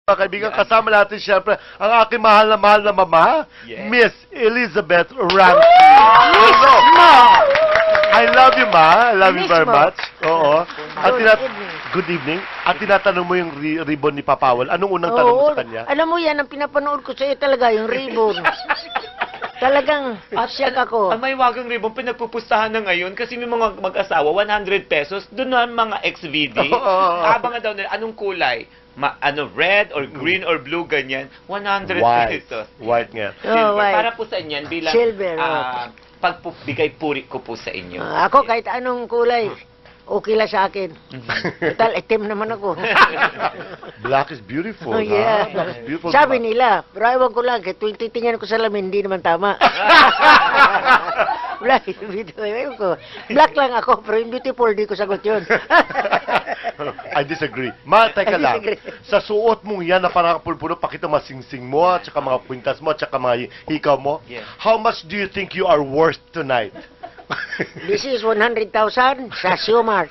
Mga kaibigan, kasama natin siyempre ang aking mahal na mama, Miss Elizabeth Ramsey. Hello! I love you, ma. I love you very much. Oo. At good evening. At tinatanong mo yung ribbon ni Papawal. Anong unang tanong mo sa kanya? Alam mo yan, ang pinapanood ko sa iyo talaga, yung ribbon. Talagang siyak ako. Ang may wagang ribbon, pinagpupustahan na ngayon kasi may mga mag-asawa, 100 pesos, doon na mga XVD. Abangan daw nila, anong kulay? Red or green or blue, ganyan. 100 pesos. White nga. Silver. White. Para po sa inyan, bilang Silver, pagbigay puri ko po sa inyo. Ako kahit anong kulay, okay lang sa akin. Total, itim naman ako. Black is beautiful. Oh, yeah. Black is beautiful. Sabi nila, pero ewan ko lang, kahit tuwing titingnan ko sa lamin, hindi naman tama. Black is beautiful. Ewan ko. Black lang ako, pero yung beautiful, di ko sagot yun. I disagree. Ma, teka lang. Sa suot mong yan na parang pulpulo, pakita masingsing mo, at saka mga kwintas mo, at saka mga hikaw mo. Yeah. How much do you think you are worth tonight? This is 100,000 sa Siomart.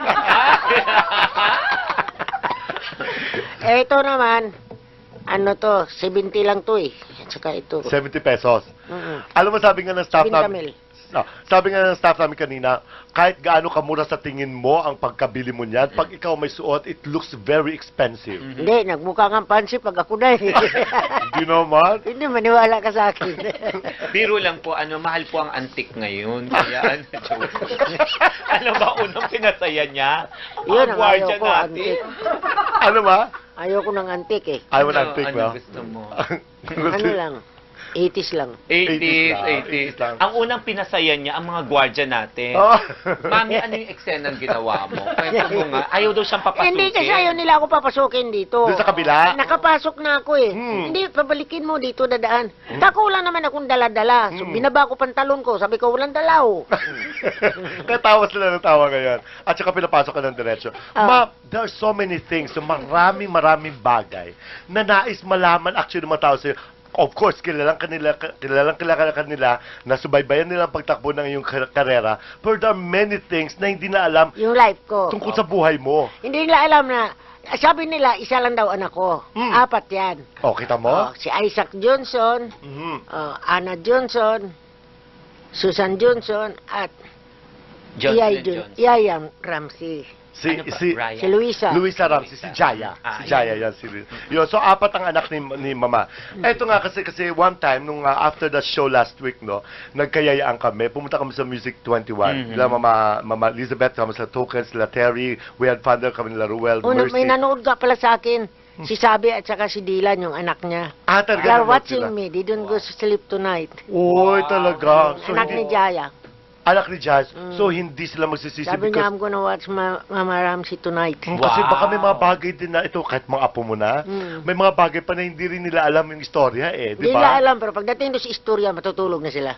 Ito naman, ano to, 70 lang to eh. At saka ito. 70 pesos. Alam mo, sabi nga ng staff Bintamil. namin, sabi nga ng staff namin kanina, kahit gaano kamura sa tingin mo ang pagkabili mo niyan, pag ikaw may suot, it looks very expensive. Hindi, nagmukha kang pansi pag ako na eh. Hindi naman. Hindi, maniwala ka sa akin. Biro lang po, mahal po ang antik ngayon. Kaya, ano ba unang pinasaya niya? Yun, ang Ang ayaw gwardiya ko, natin. antik. Ano ba? Ayoko ng antik eh. Ayaw mo ng antique, ano no? gusto mo? Ano lang, 80s lang. 80s, 80s 80s. lang. Ang unang pinasaya niya, ang mga gwardiya natin. Oh. Mami, ano yung eksena ginawa mo? Kwento mo nga. Ayaw daw siyang papasukin. Hindi kasi ayaw nila ako papasukin dito. Doon sa kabila? Nakapasok na ako eh. Hindi, pabalikin mo dito dadaan. Tako wala naman akong dala-dala. So, binaba ko pantalon ko. Sabi ko, walang dalaw. Natawa sila ng tawa ngayon. At saka pinapasok ka ng diretso. Ma, there are so many things, so maraming bagay na nais malaman actually ng mga tao sa'yo. Of course, kilalang kanila na subaybayan nila ang pagtakbo ng iyong karera. But there are many things na hindi na alam Yung life ko. tungkol sa buhay mo. Hindi nila alam na, sabi nila, isa lang daw anak ko. 4 yan. O, kita mo? Si Isaac Johnson, Anna Johnson, Susan Johnson, at Yaya Ramsey. Si Ryan? Si Luisa. Luisa Ramsey, si Jaya. Si Jaya yan. Yun, so, 4 ang anak ni Mama. Eto nga kasi one time, nung after the show last week, no, nagkayayaan kami. Pumunta kami sa Music 21. Nila Mama Elizabeth, kami sa Tokens, sila Terry, we had fun there, kami nila Ruel, Mercy. May nanood ka pala sa akin. Si Sabi at saka si Dylan, yung anak niya. Talaga They are nanood watching sila. me. They don't go to sleep tonight. Uy, talaga. So, Anak ni Jaya. Anak ni Jazz. So, hindi sila magsisisi Sabi niya, because... I'm gonna watch Mama Ramsey tonight. Kasi baka may mga bagay din na ito, kahit mga apo mo na, may mga bagay pa na hindi rin nila alam yung istorya eh, di Hindi ba? nila alam, pero pagdating doon sa istorya, matutulog na sila.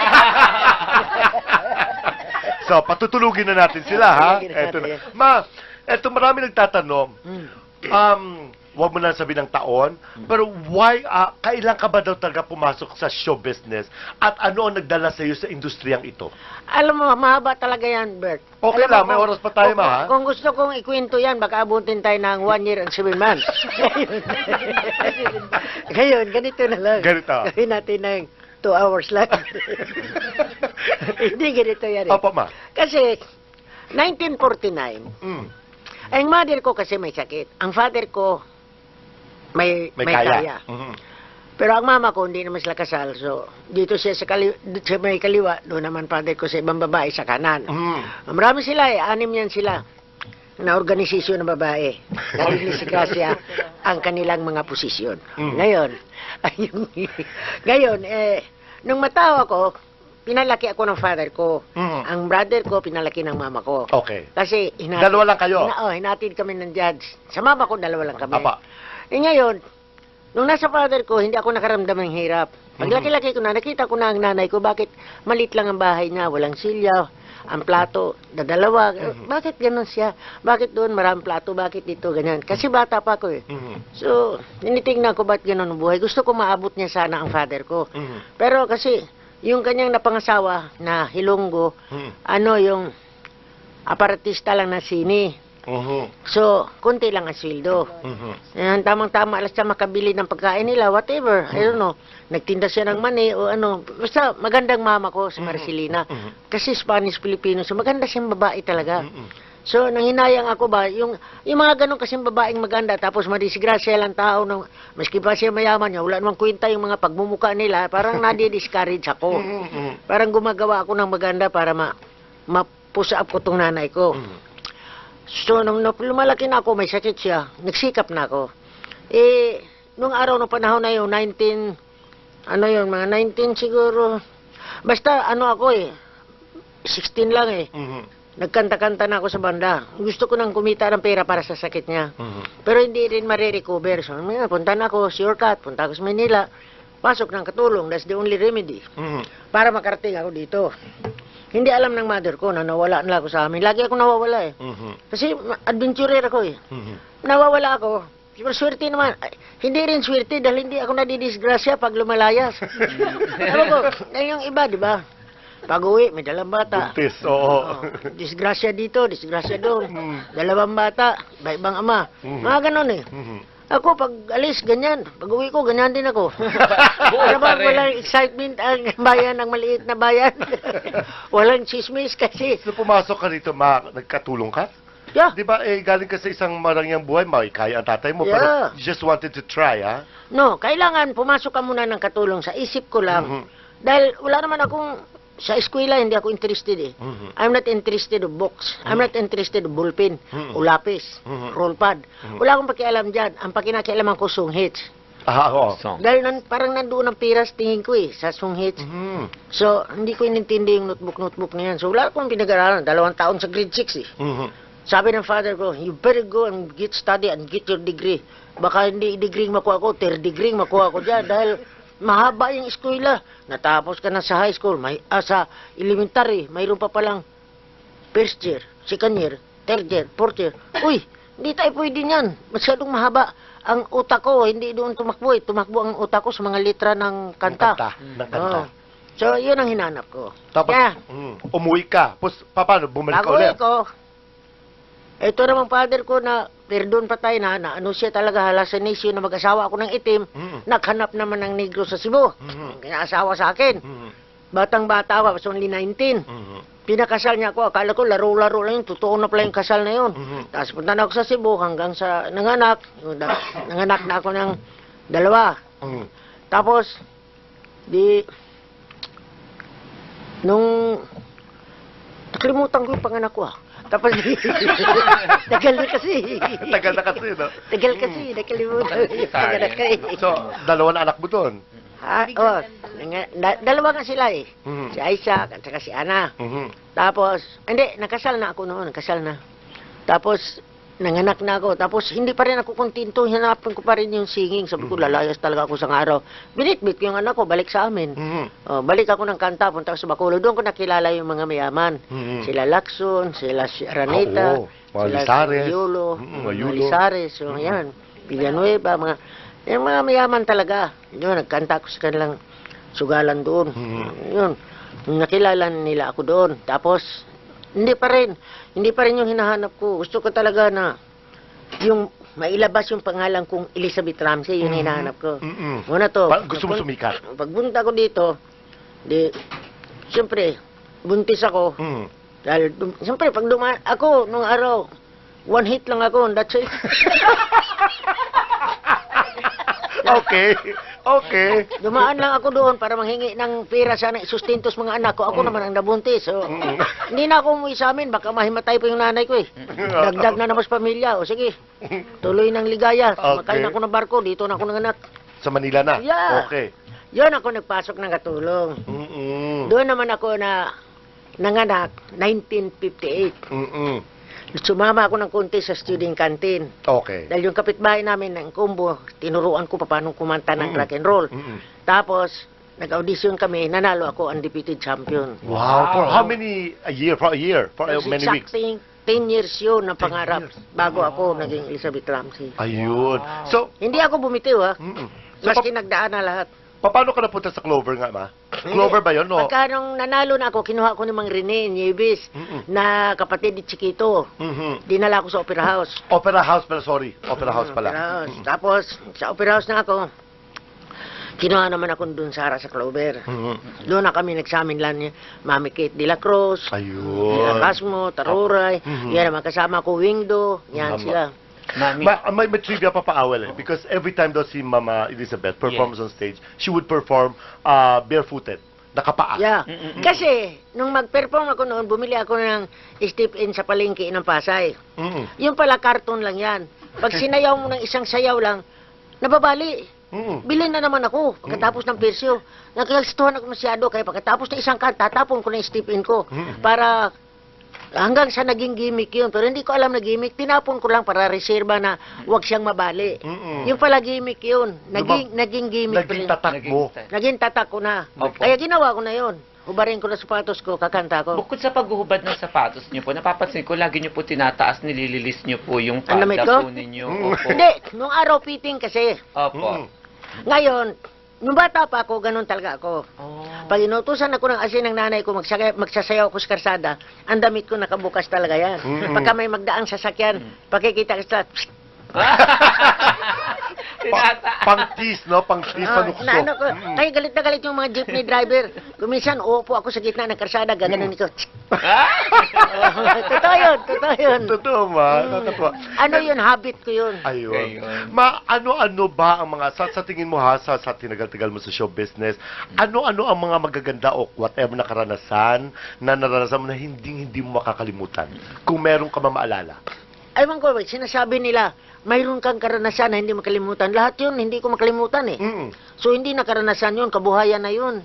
So, patutulugin na natin sila, ha? Patutulugin na Eto na. natin. Ma, eto marami nagtatanong, wag mo na sabihin ng taon, pero why, kailan ka ba daw talaga pumasok sa show business? At ano ang nagdala sa iyo sa industriyang ito? Alam mo, mahaba talaga yan, Bert. Okay Alam lang, mo, may oras pa tayo, ma, ha? Kung gusto kong ikwento yan, baka abutin tayo ng 1 year and 7 months. Ngayon, ganito na lang. Ganito. Gawin natin ng 2 hours lang. Hindi ganito yan eh. Opo, ma. Kasi, 1949, ang mother ko kasi may sakit. Ang father ko, may kaya. Pero ang mama ko, hindi naman sila kasal. So, dito siya sa may kaliwa, doon naman father ko sa ibang babae sa kanan. Marami sila eh, 6 yan sila na organisasyon ng babae. Nagiglisika ang kanilang mga posisyon. Ngayon, nung matawa ko, pinalaki ako ng father ko. Ang brother ko, pinalaki ng mama ko. Okay. Kasi, Dalawa lang kayo? Hinatid kami ng judge. Sa mama ko, 2 lang kami. Apa. Ngayon, nung nasa father ko, hindi ako nakaramdam ng hirap. Paglaki-laki ko na, nakita ko na ang nanay ko, bakit malit lang ang bahay niya, walang silya, ang plato, dadalawa. Bakit ganun siya? Bakit doon maraming plato? Bakit dito ganyan? Kasi bata pa ako eh. So, tinitingnan ko ba't ganun ang buhay. Gusto ko maabot niya sana ang father ko. Pero kasi, yung kanyang napangasawa na Hilonggo, yung aparatista lang na sini. So, konti lang ang sweldo. Yan, tamang-tama alas siya makabili ng pagkain nila, whatever. I don't know. Nagtinda siya ng mani o ano. Basta magandang mama ko, si Marcelina. Kasi Spanish-Filipino. So, maganda siyang babae talaga. So, nanghinayang ako ba, yung mga ganun kasing babaeng maganda, tapos madisgrasya lang tao, na, maski pa siya mayaman niya, wala namang kwenta yung mga pagmumuka nila, parang nadi-discourage ako. Parang gumagawa ako ng maganda para ma-push up ko tong nanay ko. So, nung lumalaki na ako, may sakit siya, nagsikap na ako. Nung araw, nung panahon na yun, mga 19 siguro, basta ako 16 lang Nagkanta-kanta na ako sa banda. Gusto ko nang kumita ng pera para sa sakit niya. Pero hindi rin marirecover. So, punta na ako, shortcut, punta ako sa Manila, pasok ng katulong. That's the only remedy. Para makarating ako dito. Hindi alam ng mother ko na nawala na ako sa amin. Lagi ako nawawala Kasi adventurer ako Nawawala ako. Pero swerte naman. Hindi rin swerte dahil hindi ako nadidisgrasya pag lumalayas. Alam ko, yung iba, di ba? Pag-uwi, may dalang bata. Buntis, oo. Disgrasya dito, disgrasya doon. Dalawang bata, iba-ibang ama. Mga ganon Ako, pag alis, ganyan. Pag uwi ko, ganyan din ako. Ano ba, walang excitement ang bayan, ang maliit na bayan. Walang chismis kasi. So, pumasok ka dito, nagkatulong ka? Yeah. Di ba, galing ka sa isang marangyang buhay, kaya ang tatay mo, pero you just wanted to try, ha? No, kailangan pumasok ka muna ng katulong. Sa isip ko lang. Dahil wala naman akong, sa eskwela, hindi ako interested I'm not interested of books. I'm not interested of ballpen, o lapis, roll pad. Wala akong pakialam dyan. Ang pakinakialaman ko, song hits. Oo. Dahil parang nandoon ang piras tingin ko sa song hits. So, hindi ko inintindi yung notebook na yan. So, wala akong pinag-aralan. 2 taon sa grade 6 Sabi ng father ko, you better go and get study and get your degree. Baka hindi degree makuha ko, 3rd degree makuha ko dyan. Dahil mahaba yung eskwela. Natapos ka na sa high school, sa elementary, mayroon pa palang first year, second year, third year, fourth year. Uy, hindi tayo pwede niyan. Masyadong mahaba. Ang utak ko, hindi doon tumakbo Tumakbo ang utak ko sa mga litra ng kanta. Ng kanta. So, yun ang hinanap ko. Tapos, umuwi ka. Tapos, paano? Bumalik ka ulit? Pag-uwi ko, ito namang father ko na, perdon patay na ano siya talaga hallucination na mag-asawa ako ng itim, naghanap naman ng negro sa Cebu. Kinaasawa sa akin. Batang-bata ako, was only 19. Pinakasal niya ako, akala ko laro-laro lang yun, totoo na pala yung kasal na yun. Tapos punta na ako sa Cebu hanggang sa nanganak. Nanganak na ako ng 2. Tapos, nung nakalimutan ko yung panganak ko Tapos, tagal na kasi. Tagal na kasi, no? Tagal kasi, nakalimutan. Tagal na kasi. So, 2 na anak mo doon? Dalawa nga sila Si Isaac at saka si Ana. Tapos, hindi, nakasal na ako noon, nakasal na. Tapos, nanganak na ako. Tapos, hindi pa rin ako kontento. Hanapin ko pa rin yung singing. Sabi ko, lalayas talaga ako sa araw. Binitbit ko yung anak ko, balik sa amin. Balik ako ng kanta, punta ako sa Bacolod. Doon ko nakilala yung mga mayaman. Sila Lacson, sila Araneta, sila Yolo, Lisares. So, yan. Villanueva, yung mga mayaman talaga. Yun, nagkanta ako sa kanilang sugalan doon. Yun. Nakilala nila ako doon. Tapos, hindi pa rin yung hinahanap ko. Gusto ko talaga na yung mailabas yung pangalan kong Elizabeth Ramsey, yun hinahanap ko. Muna to. Gusto mo sumikat? Pagpunta ko dito, siyempre, buntis ako. Dahil, siyempre, pag ako, nung araw, 1 hit lang ako, that's it. Okay. Dumaan lang ako doon para manghingi ng pera sana isustinto sa mga anak ko. Ako naman ang nabuntis. So, hindi na ako umuwi sa amin. Baka mahimatay pa yung nanay ko Dagdag na naman sa pamilya. O sige, tuloy ng ligaya. Makain ako ng barko. Dito na ako nanganak. Sa Manila na? Yeah. Okay. Yun ako nagpasok ng katulong. Doon naman ako na nanganak, 1958. Sumama ako ng konti sa student canteen. Okay. Dahil yung kapitbahay namin ng Kumbo, tinuruan ko paano kumanta ng rock and roll. Tapos, nag-audition kami, nanalo ako undefeated champion. Wow. For how many a year? For many weeks? Exacting 10 years yun na pangarap bago ako naging Elizabeth Ramsey. Ayun. So, hindi ako bumitiw So, Maski nagdaan na lahat. paano ka napunta sa Clover nga, ma? Clover ba yun? No? Pagka nung nanalo na ako, kinuha ko ni Mang Rene Nieves na kapatid ni Chiquito. Dinala ko sa Opera House. Opera House pala, sorry. Opera House pala. Opera House. Tapos, sa Opera House na ako, kinuha naman ako dun sa Clover. Doon na kami nagsamin lang ni Mami Kate de la Cruz, Ayun. Casmo, Taruray, yan naman kasama ko, Wingdo, yan Tama. sila. Mami, May trivia pa paawal because every time daw si Mama Elizabeth performs on stage, she would perform barefooted, nakapaa. Yeah. Kasi, nung mag-perform ako noon, bumili ako ng step-in sa palengke ng Pasay. Yung pala, carton lang yan. Pag sinayaw mo ng isang sayaw lang, nababali. Bilhin na naman ako pagkatapos ng persyo. Nagkagastuhan ako masyado, kaya pagkatapos ng isang kanta, tatapon ko na yung step-in ko. Para hanggang sa naging gimmick yun. Pero hindi ko alam na gimmick. Tinapon ko lang para reserva na huwag siyang mabali. Yung pala gimmick yun. Naging gimmick. Naging tatak mo. Naging tatak ko na. Opo. Kaya ginawa ko na yun. Hubarin ko na sapatos ko, kakanta ko. bukod sa paghuhubad ng sapatos niyo po, napapansin ko, lagi niyo po tinataas, nilililis niyo po yung Ang damit palda ko? po ninyo. Opo. Hindi, nung araw fitting kasi. Opo. Ngayon, nung bata pa ako, ganun talaga ako. Oh. Pag inutusan ako ng asin ng nanay ko, magsasayaw ako sa karsada, ang damit ko nakabukas talaga yan. Pagka may magdaang sasakyan, pakikita ka sa... Pang-tease, no? Pang-tease, panukso. Naano ko, kaya galit na galit yung mga jeepney driver. Kuminsan, uupo ako sa gitna ng karsada, gaganon ko. Totoo yun, totoo yun. Totoo ma, totoo. Ano yun, habit ko yun. Ayun. Ayun. Ano-ano ba ang mga, sa tingin mo ha, sa tinagal-tagal mo sa show business, ano-ano ang mga magaganda o whatever na karanasan na naranasan mo na hindi mo makakalimutan? Kung meron ka mamaalala. Aywan ko, sinasabi nila, mayroon kang karanasan na hindi makalimutan. Lahat yun, hindi ko makalimutan eh. So, hindi na karanasan yun, kabuhayan na yun.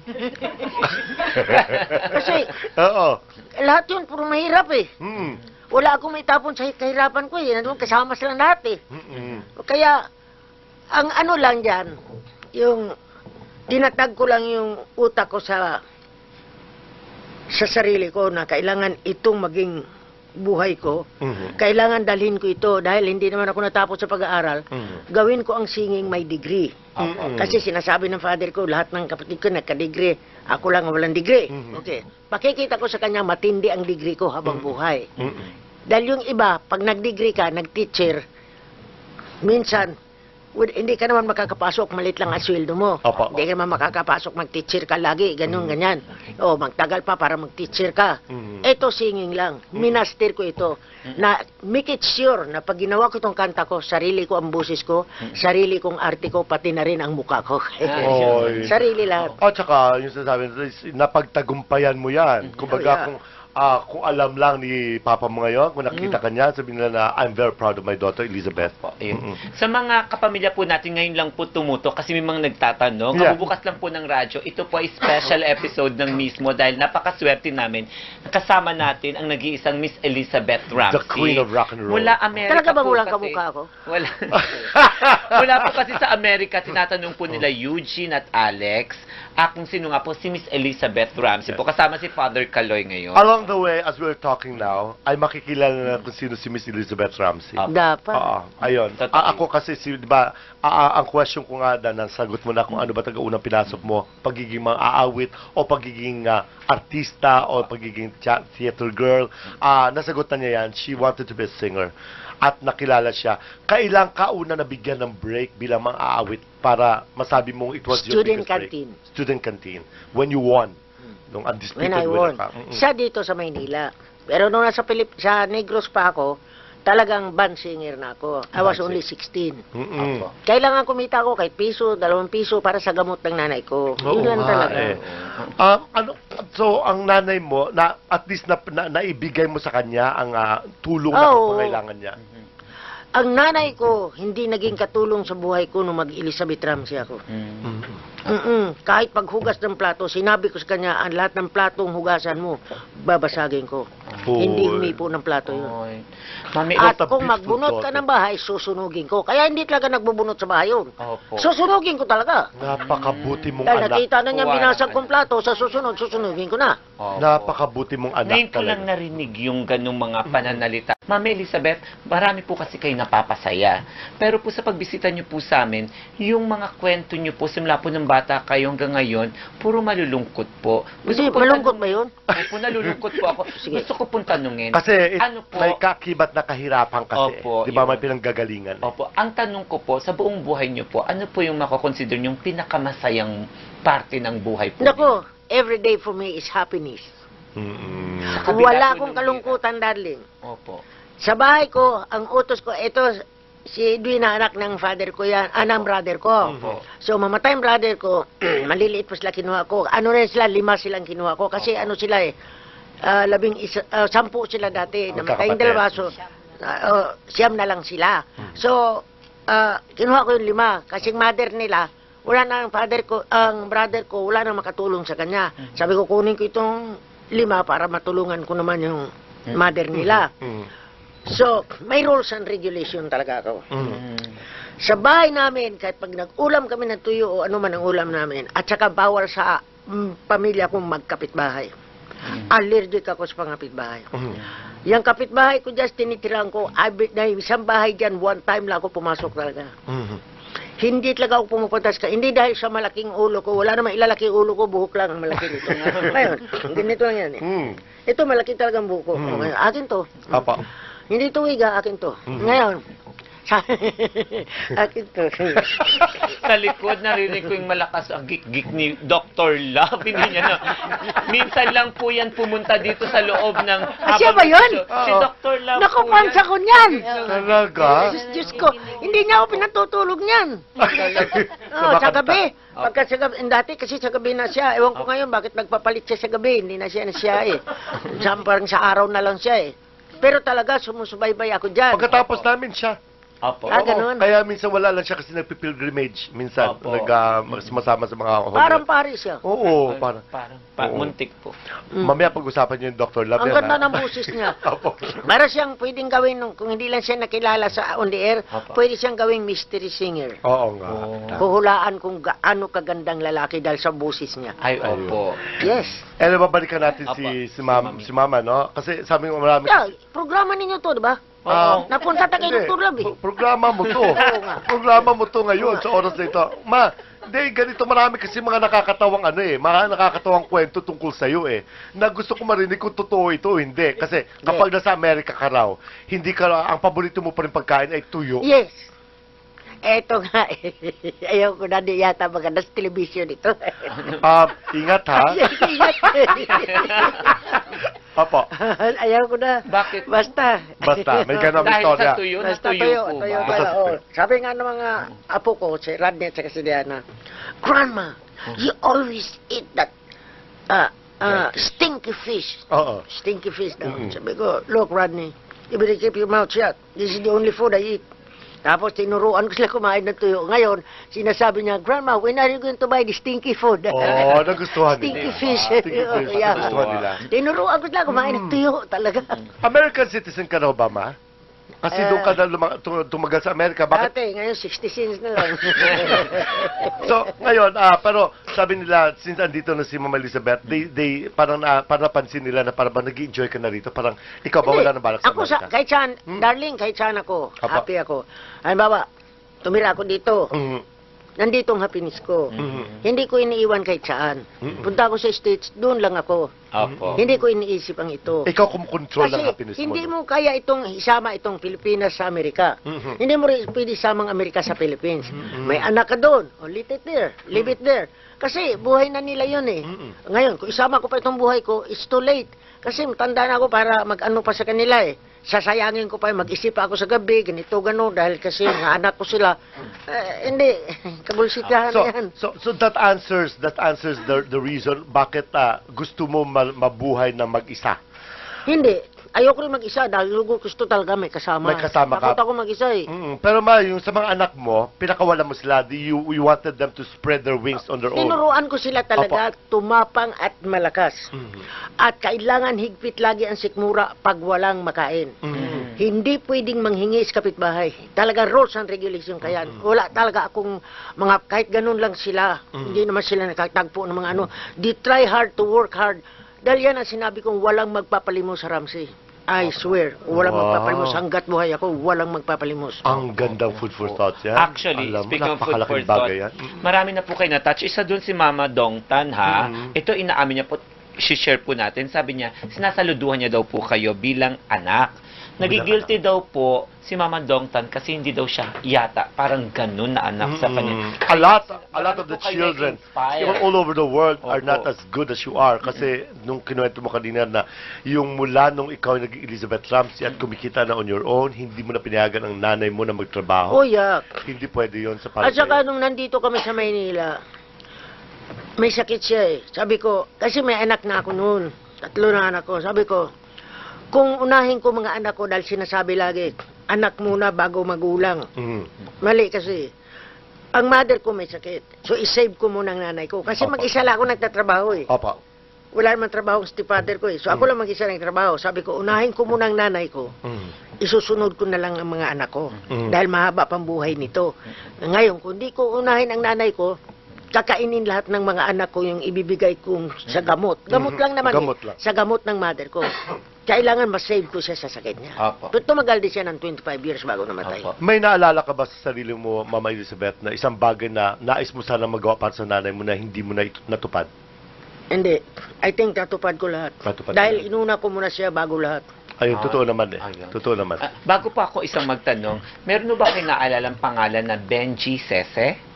Kasi, Oo. lahat yun, puro mahirap eh. Wala akong may tapon sa kahirapan ko eh. Nandun, kasama silang lahat eh. Kaya, ang ano lang dyan, yung, dinatag ko lang yung utak ko sa sarili ko na kailangan itong maging buhay ko. Kailangan dalhin ko ito dahil hindi naman ako natapos sa pag-aaral. Gawin ko ang singing may degree. Kasi sinasabi ng father ko, lahat ng kapatid ko nagka-degree. Ako lang ang walang degree. Okay. Pakikita ko sa kanya, matindi ang degree ko habang buhay. Dahil yung iba, pag nag-degree ka, nag-teacher, minsan, hindi ka naman makakapasok, malit lang ang sweldo mo. Opo. Hindi ka naman makakapasok, mag-teacher ka lagi, ganun, ganyan. O, magtagal pa para mag-teacher ka. Ito, singing lang. Minaster ko ito. Na, make it sure na pag ginawa ko itong kanta ko, sarili ko ang busis ko, sarili kong arte ko, pati na rin ang mukha ko. Oy. Sarili lahat. O, tsaka, yung sinasabi, napagtagumpayan mo yan. Kumbaga, kung alam lang ni Papa mo ngayon, kung nakita ka niya, sabihin nila na, I'm very proud of my daughter, Elizabeth. Ayun. Sa mga kapamilya po natin ngayon lang po tumutok kasi may mga nagtatanong. Kabubukas lang po ng radyo. Ito po ay special episode ng mismo dahil napakaswerte namin. Kasama natin ang nag-iisang Miss Elizabeth Ramsey. The Queen of Rock and Roll. Mula Amerika Talaga bang po walang kasi- kamukha ako? Wala. Mula po kasi sa Amerika, tinatanong po nila Eugene at Alex, kung sino nga po si Miss Elizabeth Ramsey po. Kasama si Father Caloy ngayon. Along the way, as we're talking now, ay makikilala na kung sino si Miss Elizabeth Ramsey. Dapat. Ayun. Totoo. Ako kasi, di ba, ang question ko nga, nasagot mo na kung ano ba taga-unang pinasok mo, pagiging mga aawit, o pagiging artista, o pagiging theater girl. Nasagot na niya yan. She wanted to be a singer. At nakilala siya. Kailang kauna na bigyan ng break bilang mga aawit para masabi mong it was your Student biggest break? canteen. Student canteen. When you won. Nung undisputed When I winner won. ka. Isa dito sa Maynila. Pero nung nasa sa Negros pa ako, talagang band singer na ako. I was only 16. Kailangan kumita ako kahit piso, 2 piso para sa gamot ng nanay ko. Yun lang talaga. So, ang nanay mo, at least naibigay mo sa kanya ang tulong na pangailangan niya. Ang nanay ko, hindi naging katulong sa buhay ko nung mag-Elizabeth Ramsey ako. Kahit paghugas ng plato, sinabi ko sa kanya, ang lahat ng platong hugasan mo, babasagin ko. Hindi humipo ng plato yun. Oy. Mami, At What a kung beautiful magbunot ka daughter. ng bahay, susunugin ko. Kaya hindi talaga nagbubunot sa bahay yun. Opo. Susunugin ko talaga. Napakabuti mong Dahil anak. nakita na niya Tuwa binasag naman. kong plato, sa susunod, susunugin ko na. Opo. Napakabuti mong anak Ngayon ko lang talaga. narinig yung ganung mga pananalita. Ma'am Elizabeth, marami po kasi kayo napapasaya. Pero po sa pagbisita niyo po sa amin, yung mga kwento niyo po, simula po ng bata kayo hanggang ngayon, puro malulungkot po. Hindi, ko malungkot ba yun? Opo, nalulungkot po ako. Sige. Gusto ko pong tanungin. Kasi Ano po? may kakibat na kahirapan kasi. Opo, Di ba yun. may pinanggagalingan? Opo, ang tanong ko po, sa buong buhay niyo po, ano po yung makoconsider yung pinakamasayang parte ng buhay po? Nako, every day for me is happiness. Mm-mm. Kabila Wala po akong nung kalungkutan, darling. Opo. Sa bahay ko, ang utos ko, ito, si Edwin na anak ng father ko yan, ng brother ko. Opo. So, mamatay ang brother ko, maliliit pa sila kinuha ko. Ano rin sila, 5 silang kinuha ko. Kasi ano sila 10 sila dati. Namatay yung Magkakapatid. dalawa, so, 9 na lang sila. So, kinuha ko yung 5. Kasi mother nila, wala na ang brother ko, wala na makatulong sa kanya. Sabi ko, kunin ko itong 5 para matulungan ko naman yung mother nila. Mm. So, may rules and regulation talaga ako. Mm. Sa bahay namin, kahit pag nag-ulam kami ng tuyo o ano man ang ulam namin, at saka bawal sa pamilya kong magkapitbahay. Allergic ako sa pangapitbahay. Mm. Yung kapitbahay ko dyan, tinitiran ko, na isang bahay dyan, one time lang ako pumasok talaga. Mm. Hindi talaga ako pumupunta sa hindi dahil sa malaking ulo ko. Wala namang ilalaki ulo ko, buhok lang ang malaki nito. Ngayon, ganito lang yan eh. Mm. Ito, malaki talagang buhok ko. Ngayon, akin to. Apa. Hindi to wiga, akin to. Ngayon, akin to. Sa likod, narinig ko yung malakas ang gik-gik ni Dr. Love. Hindi niya na. Minsan lang po yan pumunta dito sa loob ng... Siya ba yun? Si Dr. Love po Nakupansa yan. ko niyan. Talaga? Diyos ko, hindi niya ako pinatutulog niyan. Sa gabi. Pagka sa gabi, dati kasi sa gabi na siya. Ewan ko ngayon bakit nagpapalit siya sa gabi. Hindi na siya eh. Parang sa araw na lang siya eh. Pero talaga, sumusubaybay ako dyan. Pagkatapos namin siya. Opo. Ah, ganun. Kaya minsan wala lang siya kasi nagpipilgrimage. Minsan, Opo. sumasama sa mga homeless. Parang pari siya. Oo, parang. Oo. Muntik po. Mamaya pag-usapan niyo yung Dr. Love. Ang yan, ganda ha? ng busis niya. Opo. Para siyang pwedeng gawin, kung hindi lang siya nakilala sa on the air, Opo. pwede siyang gawing mystery singer. Oo nga. Huhulaan kung gaano kagandang lalaki dahil sa busis niya. Ay, opo. Yes. Eh, babalikan natin Opo. si Mama, no? Kasi sabi mo marami. Yeah, programa ninyo to, di ba? Oo. Napunta ta kay Hindi. Dr. Love eh. Programa mo to. nga. Programa mo to ngayon sa oras na ito. Ma, hindi, ganito marami kasi mga nakakatawang mga nakakatawang kwento tungkol sa iyo na gusto ko marinig kung totoo ito o hindi. Kasi kapag nasa Amerika ka raw, hindi ka, ang paborito mo pa rin pagkain ay tuyo. Yes. Eto nga eh. Ayaw ko na di yata maganda sa television ito. Ingat ha. Ingat. Apo. Ayaw ko na. Bakit? Basta. Basta, may ganong Dahil istorya. sa tuyo, Basta natuyo po tuyo ba? Basta pala, oh. tuyo. Sabi nga ng mga apo ko, si Rodney at si Diana, Grandma, you always eat that stinky fish. Oo. Stinky fish daw. Mm-mm. Sabi ko, look, Rodney, you better keep your mouth shut. This is the only food I eat. Tapos tinuruan ko sila kumain ng tuyo. Ngayon, sinasabi niya, Grandma, when are you going to buy the stinky food? Oo, nagustuhan Stinky nila. fish. Stinky fish, Oh, yeah. nagustuhan nila. Tinuruan ko sila kumain ng tuyo talaga. American citizen ka raw ba, Ma? Kasi doon ka na tumagal sa Amerika. Bakit? Dati, ngayon 60 cents na lang. So, ngayon, pero sabi nila, since andito na si Mama Elizabeth, they parang napansin nila na parang nag-enjoy ka na rito. Parang, ikaw ba wala na balak sa Ako Amerika? kahit saan, darling, kahit saan ako, Apa. happy ako. Ay, baba, tumira ako dito. Mhm. Nandito ang happiness ko. Mhm. Hindi ko iniiwan kahit saan. Punta ako sa States, doon lang ako. Opo. Hindi ko iniisip ang ito. Ikaw kumukontrol ng Kasi happiness mo. hindi no? mo kaya isama itong Pilipinas sa Amerika. Mhm. Hindi mo rin pwede isama ang Amerika sa Philippines. May anak ka doon. O, leave it there. Leave it there. Kasi buhay na nila yun eh. Ngayon, kung isama ko pa itong buhay ko, it's too late. Kasi matanda na ako para mag-ano pa sa kanila eh. Sasayangin ko pa, mag-isip pa ako sa gabi, ganito, gano, dahil kasi nga anak ko sila. Hindi, kabulsitahan na yan. So that answers the reason bakit gusto mo mabuhay na mag-isa. Hindi. ayoko rin mag-isa dahil gusto talaga may kasama. May kasama ka. Takot ako mag-isa eh. Pero ma, yung sa mga anak mo, pinakawalan mo sila, you wanted them to spread their wings on their own. Tinuruan ko sila talaga tumapang at malakas. At kailangan higpit lagi ang sikmura pag walang makain. Hindi pwedeng manghingi sa kapitbahay. Talaga rules and regulation kaya. Wala talaga akong mga, kahit ganun lang sila, hindi naman sila nakatagpo ng mga ano. They try hard to work hard. Dahil yan ang sinabi kong walang magpapalimos sa Ramsey. I swear, walang Wow. magpapalimos. Hanggat buhay ako, walang magpapalimos. Ang gandang food for thought yan. Actually, Alam mo, speaking of food for napakalaking thought, bagay yan. marami na po kayo na-touch. Isa dun si Mama Dongtan, ha? Ito, inaamin niya po, share po natin. Sabi niya, sinasaluduhan niya daw po kayo bilang anak. Nagigilty daw po si Mama Dongtan kasi hindi daw siya yata parang ganun na anak sa kanya. A lot of the po kayo children na-inspire. all over the world are Opo. not as good as you are. Kasi nung kinuwento mo kanina na yung mula nung ikaw naging Elizabeth Ramsey at kumikita na on your own, hindi mo na pinayagan ang nanay mo na magtrabaho. Oh, yeah. Hindi pwede yun sa para At saka sa'yo. nung nandito kami sa Maynila, may sakit siya eh. Sabi ko, kasi may anak na ako noon. 3 na anak ko. Sabi ko, kung unahin ko mga anak ko dahil sinasabi lagi, anak muna bago magulang. Mali kasi. Ang mother ko may sakit. So, isave ko muna ang nanay ko. Kasi Opo. mag-isa lang ako nagtatrabaho eh. Opo. Wala naman trabaho ang stepfather ko eh. So, ako lang mag-isa nagtrabaho. Sabi ko, unahin ko muna ang nanay ko. Isusunod ko na lang ang mga anak ko. Dahil mahaba pang buhay nito. Ngayon, kung di ko unahin ang nanay ko, kakainin lahat ng mga anak ko yung ibibigay kong sa gamot. Gamot lang naman Gamot eh. lang. Sa gamot ng mother ko. Kailangan mas-save ko siya sa sakit niya. Opo. Tumagal din siya ng 25 years bago namatay. Opo. May naalala ka ba sa sarili mo, Mama Elizabeth, na isang bagay na nais mo sana magawa para sa nanay mo na hindi mo na natupad? Hindi. I think natupad ko lahat. Natupad Dahil ko inuna ko muna siya bago lahat. Ayun, totoo naman eh. Ayun. Totoo naman. Bago pa ako isang magtanong, meron ba kayo naalalang pangalan na Benji Sese?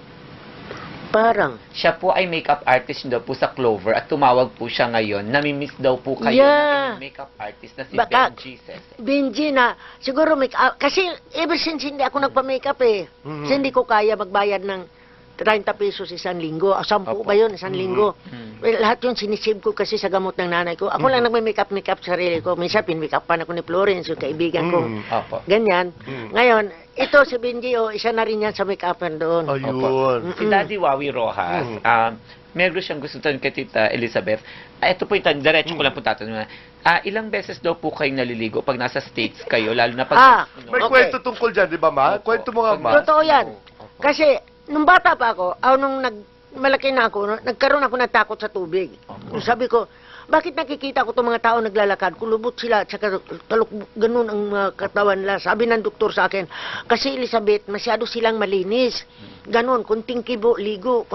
Parang. Siya po ay makeup artist daw po sa Clover at tumawag po siya ngayon. Namimiss daw po kayo Yeah. ng makeup artist na si Baka- Benji Sese. Benji na, siguro kasi ever since hindi ako nagpa-makeup eh. Kasi hindi ko kaya magbayad ng 30 pesos isang linggo. 10 Opo. ba yun isang linggo? Mhm. Well, lahat yun sinisave ko kasi sa gamot ng nanay ko. Ako lang nagme-makeup sa sarili ko. Minsan pin-makeup pa ako ni Florence, yung kaibigan ko. Opo. Ganyan. Mm. Ngayon, ito si Benji, isa na rin yan sa make-upan doon. Ayun. Si Daddy Wawi Rojas, meron siyang gusto tanong kay Tita Elizabeth. Ito po yung diretso ko lang po tatanungin. Ilang beses daw po kayong naliligo pag nasa States kayo, lalo na pag... May Okay. kwento tungkol dyan, di ba, Ma? Opo. Kwento mo nga, Ma. Totoo yan. Opo. Kasi, nung bata pa ako, nung malaki na ako, nagkaroon ako ng takot sa tubig. Sabi ko, bakit nakikita ko itong mga tao naglalakad, kulubot sila, at saka ganun ang mga katawan nila. Sabi ng doktor sa akin, kasi Elizabeth, masyado silang malinis. Ganun, kunting kibo, ligo,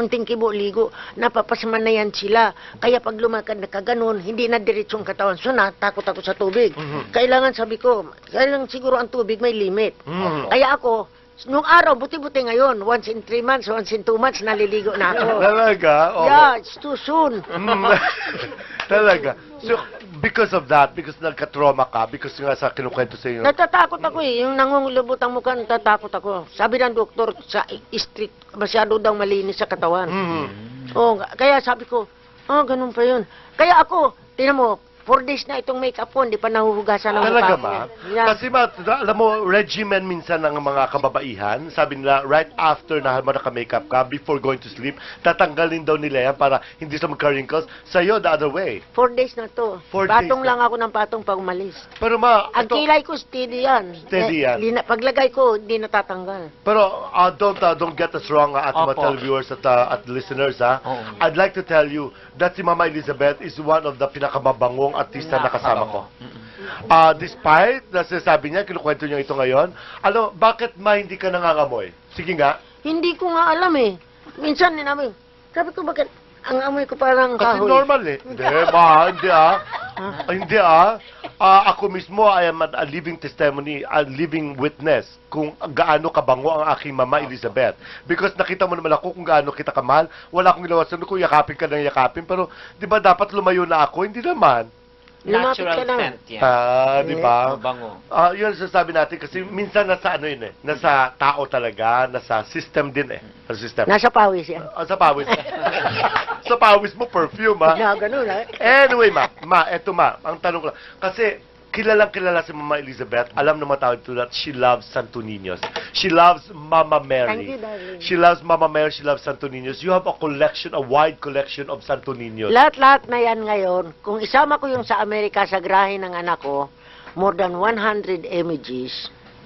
napapasmanayan sila. Kaya pag lumakad na kaganon, hindi na diretsong katawan. So, natakot ako sa tubig. Kailangan, sabi ko, kailangan siguro ang tubig may limit. Kaya ako, nung araw, buti-buti ngayon, once in 3 months, once in 2 months, naliligo na ako. Talaga? Oo. Yeah, it's too soon. Talaga. So, because of that, because nagka-trauma ka, because nga sa kinukwento sa iyo, Natatakot ako eh. Yung nangungulubot ang mukha, natatakot ako. Sabi ng doktor, sa street, masyado daw malinis sa katawan. Oh, kaya sabi ko, ganun pa yun. Kaya ako, tinan mo, 4 days na itong makeup ko, hindi pa nahuhugasan ng talaga mukha ko. ba? Yan. Kasi ma, alam mo, regimen minsan ng mga kababaihan, sabi nila, right after na naka-makeup ka, before going to sleep, tatanggalin daw nila yan para hindi sila magka-wrinkles. Sa'yo, the other way. 4 days na to. 4 Patong days na. lang ako ng patong pag umalis. Pero ma, Ang ito, kilay ko, steady yan. Steady yan. Paglagay ko, hindi natatanggal. pero don't get us wrong, at mga Opo. televiewers at listeners, ha. Oo. I'd like to tell you that si Mama Elizabeth is one of the pinakamabangong artista na kasama ko. Despite na sinasabi niya, kinukwento niya ito ngayon, bakit hindi ka nangangamoy? Sige nga. Hindi ko nga alam eh. Minsan ninamoy. Sabi ko, bakit ang amoy ko parang Kasi kahoy? normal eh. Hindi, ma, hindi ako mismo, I am a living testimony, a living witness kung gaano kabango ang aking Mama Elizabeth. Because nakita mo naman ako kung gaano kita kamahal. Wala akong ginawa sa kung yakapin ka ng yakapin. Pero, di ba dapat lumayo na ako? Hindi naman. Lumapit Natural ka lang. scent yan. Di ba? Mabango. Yun ang sasabi natin kasi minsan nasa yun eh. Nasa tao talaga, nasa system din eh. Sa system. Nasa pawis yan. Sa pawis. Sa pawis mo, perfume ha. Na, ganun ha. Anyway, ma, eto ma, ang tanong ko lang. Kasi, Kilalang-kilala si Mama Elizabeth. Alam naman tao ito that she loves Santo Niños. She loves Mama Mary. Thank you, darling. She loves Mama Mary. She loves Santo Niños. You have a collection, a wide collection of Santo Niños. Lahat-lahat na yan ngayon, kung isama ko yung sa Amerika sa grahe ng anak ko, more than 100 images.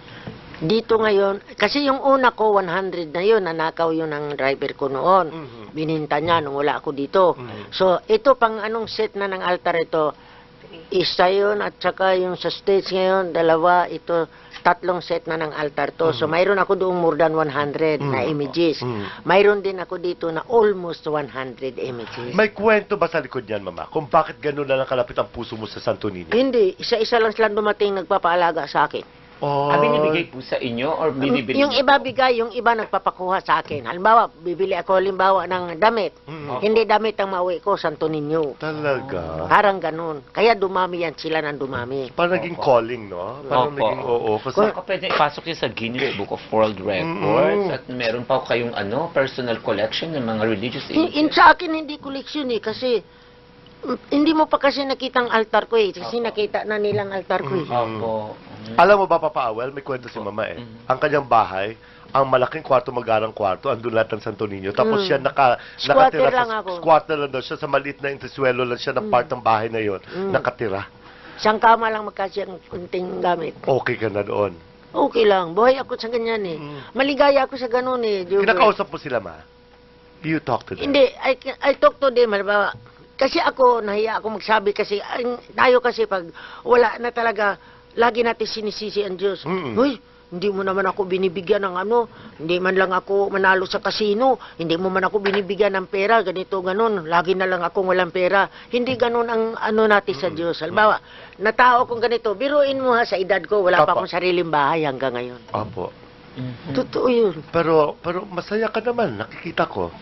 Dito ngayon, kasi yung una ko, 100 na yun, nanakaw yun ng driver ko noon. Bininta niya nung wala ako dito. So, ito pang anong set na ng altar ito, isa yun at saka yung sa stage ngayon, dalawa, ito, 3 set na ng altar to. So, mayroon ako doong more than 100 na images. Mayroon din ako dito na almost 100 images. May kwento ba sa likod niyan, Mama? Kung bakit gano'n na lang kalapit ang puso mo sa Santo Niño? Hindi, isa-isa lang silang dumating nagpapaalaga sa akin. Oh. Binibigay po sa inyo or binibili Yung iba bigay, yung iba nagpapakuha sa akin. Halimbawa, bibili ako halimbawa ng damit. Hindi damit ang mauwi ko, Santo Niño. Talaga? Parang ganun. Kaya dumami yan sila ng dumami. Parang naging calling, no? Parang Opo. naging oo. Kasi, Baka pwede ipasok yun sa Guinness Book of World Records at meron pa kayong personal collection ng mga religious images. Sa akin hindi collection eh, kasi hindi mo pa kasi nakita ang altar ko eh. Kasi nakita na nilang altar ko eh. Opo. alam mo ba, Papa Awel, may kwento si Mama eh. Ang kanyang bahay, ang malaking kwarto, magarang kwarto, andun lahat ng Santo Niño. Tapos siya Squatter nakatira lang sa ako. squatter lang daw siya, sa maliit na entreswelo lang siya ng part ng bahay na yon, nakatira. Isang kama lang magkasiyang kunting gamit. Okay ka na doon. Okay lang. Buhay ako sa ganyan eh. Maligaya ako sa ganun eh. Jubel. Kinakausap mo sila, Ma? You talk to them? Hindi, I talk to them, halimbawa. Kasi ako, nahiya ako magsabi kasi, tayo kasi pag wala na talaga, lagi natin sinisisi ang Diyos. Uy, hindi mo naman ako binibigyan ng ano, hindi man lang ako manalo sa kasino, hindi mo man ako binibigyan ng pera, ganito, ganon, lagi na lang akong walang pera. Hindi ganon ang ano natin sa Diyos. Halimbawa, natao kong ganito, biruin mo ha, sa edad ko, wala pa Opo. akong sariling bahay hanggang ngayon. Opo. Totoo yun. Pero masaya ka naman, nakikita ko.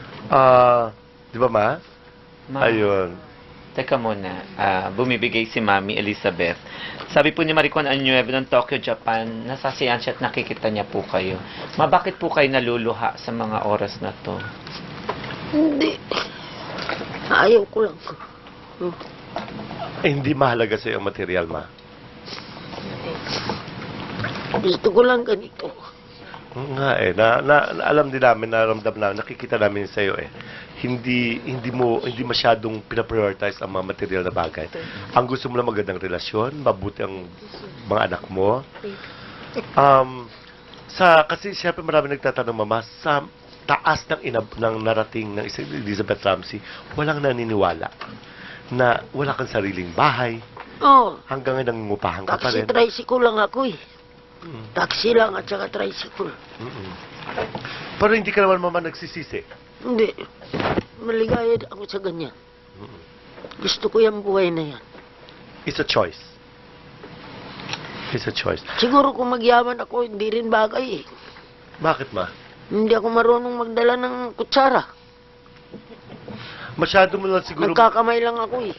Di ba, Ma? Ayun. Teka muna, bumibigay si Mami Elizabeth. Sabi po ni Maricon Añuevo ng Tokyo, Japan, nasasiyahan siya at nakikita niya po kayo. Ma, bakit po kayo naluluha sa mga oras na to? Hindi. Ayaw ko lang. Hindi mahalaga sa'yo ang material, Ma. Gusto ko lang ganito. Nga eh, alam din namin, naramdam namin, nakikita namin sa'yo eh. Hindi masyadong pinaprioritize ang mga material na bagay. Ang gusto mo lang magandang relasyon, mabuti ang mga anak mo. Kasi siyempre marami nagtatanong, Mama, sa taas ng narating ng isang Elizabeth Ramsey, walang naniniwala na wala kang sariling bahay. Oh, Hanggang ngayon nangungupahan ka pa taxi rin. tricycle lang ako eh. Taxi lang at saka tricycle. Pero hindi ka naman, Mama, nagsisisi. Hindi. Maligaya ako sa ganyan. Gusto ko yung buhay na yan. It's a choice. It's a choice. Siguro kung magyaman ako, hindi rin bagay eh. Bakit, Ma? Hindi ako marunong magdala ng kutsara. Masyado mo lang siguro, Nagkakamay lang ako eh.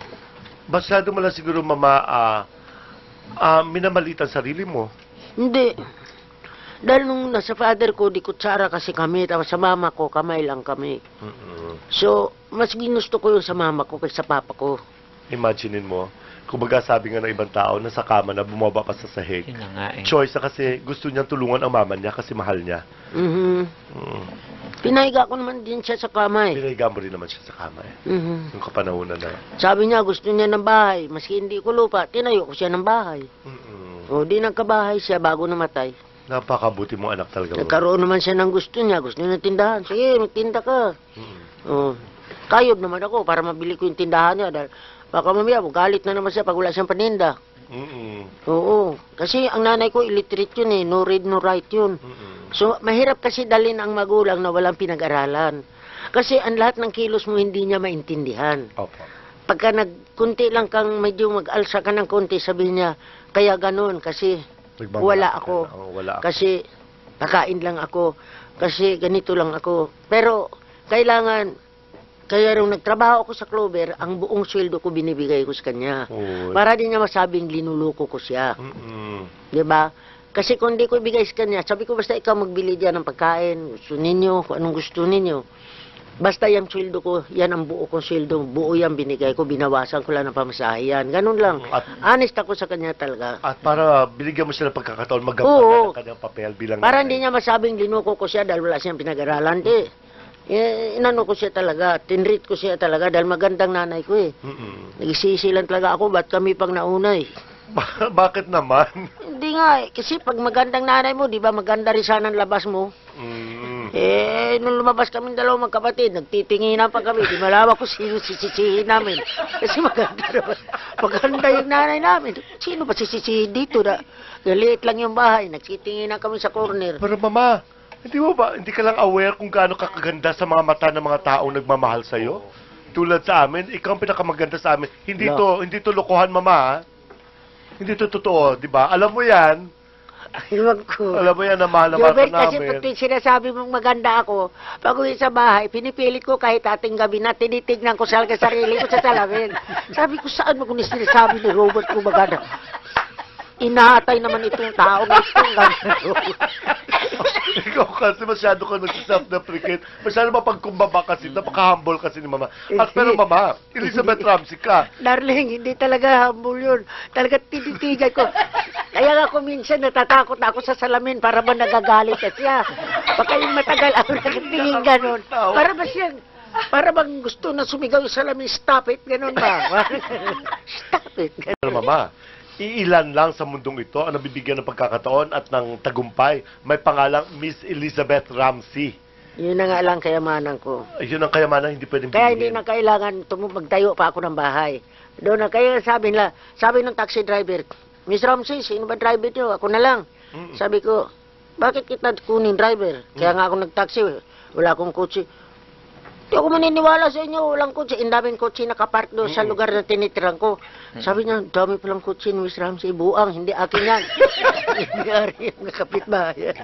Mama, minamalitan sarili mo. Hindi. Dahil nung nasa father ko, di kutsara kasi kami, tapos sa mama ko, kamay lang kami. So, mas ginusto ko yung sa mama ko kaysa sa papa ko. Imaginein mo, kumbaga sabi nga ng ibang tao, nasa kama na, bumaba pa sa sahig. Yun na nga eh. Choice na kasi gusto niyang tulungan ang mama niya kasi mahal niya. Pinahiga ko naman din siya sa kamay. Pinahiga mo rin naman siya sa kama eh. Yung kapanahunan na. Sabi niya, gusto niya ng bahay. Maski hindi ko lupa, tinayo ko siya ng bahay. O, di nagkabahay siya bago namatay. Napakabuti mong anak talaga. Nagkaroon naman siya ng gusto niya. Gusto niya ng tindahan. Sige, magtinda ka. O, kayob naman ako para mabili ko yung tindahan niya. Dahil baka mamaya, galit na naman siya pag wala siyang paninda. Oo. Kasi ang nanay ko, illiterate yun eh. No read, no write yun. So, mahirap kasi dalhin ang magulang na walang pinag-aralan. Kasi ang lahat ng kilos mo hindi niya maintindihan. Opo. Pagka kunti lang kang medyo mag-alsa ka ng konti, sabihin niya, kaya ganun, kasi wala ako. Wala ako. Kasi pakain lang ako. Kasi ganito lang ako. Pero, kailangan, kaya nung nagtrabaho ako sa Clover, ang buong sweldo ko binibigay ko sa kanya. Para din niya masabing linuluko ko siya. Diba? Kasi kung di ko ibigay sa kanya, sabi ko basta ikaw magbili dyan ng pagkain, gusto ninyo, kung anong gusto ninyo. Basta yung sweldo ko, yan ang buo kong sweldo. Buo yan binigay ko, binawasan ko lang ng pamasahe yan. Ganun lang. Honest ako sa kanya talaga. At para binigyan mo siya ng pagkakataon, magampanan Oo. ng kanyang papel bilang Para nanay. hindi niya masabing linuko ko siya dahil wala siyang pinag-aralan. Inano ko siya talaga, tinreat ko siya talaga dahil magandang nanay ko eh. Nagsisi lang talaga ako, ba't kami pang nauna eh. Bakit naman? Hindi nga eh, kasi pag magandang nanay mo, di ba maganda rin sana ang labas mo. Nung lumabas kami dalawang magkapatid, nagtitinginan pa kami, di malaman ko sino sisisihin namin. Kasi maganda naman. Maganda yung nanay namin. Sino ba sisisihin dito na? Galiit lang yung bahay, nagtitinginan kami sa corner. Pero mama, hindi ka lang aware kung gaano kakaganda sa mga mata ng mga taong nagmamahal sa'yo? Tulad sa amin, ikaw ang pinakamaganda sa amin. Hindi to lokohan, mama, ha? Hindi to totoo, di ba? Alam mo yan. Iwan ko. Alam mo yan na mahal na mahal ka Jobert, kasi namin. pag sinasabi mong maganda ako, pag uwi sa bahay, pinipilit ko kahit ating gabi na tinitignan ko sa sarili ko sa salamin. Sabi ko, saan mo kung sinasabi ni Robert ko maganda? Inaatay naman itong tao na itong gano'n. Ikaw kasi masyado ka nag-self-deprecate. Masyado mapagkumbaba kasi, napaka-humble kasi ni mama. At pero mama, Elizabeth Ramsey ka. Darling, hindi talaga humble yun. Talaga tinitigay ko. Kaya nga ako minsan natatakot ako sa salamin para ba nagagalit na siya. Baka yung matagal ako nakatingin gano'n. Para ba siyang, para bang gusto na sumigaw yung salamin, stop it, gano'n ba? Stop it, gano'n. Pero mama, iilan lang sa mundong ito ang nabibigyan ng pagkakataon at ng tagumpay. May pangalang Miss Elizabeth Ramsey. Yun na nga lang kayamanan ko. Yun ang kayamanan, hindi pwedeng Kaya hindi bigyan. na kailangan magtayo pa ako ng bahay. Doon na, kaya sabi ng taxi driver, Miss Ramsey, sino ba driver niyo? Ako na lang. Sabi ko, bakit kita kunin driver? Kaya nga ako nag-taxi, wala akong kotse. Hindi ako maniniwala sa inyo, walang kotse. Ang daming kotse nakapark doon sa lugar na tinitirang ko. Sabi niya, dami palang kotse ni Miss Ramsey, buang, hindi akin yan. Hindi yung kapitbahay.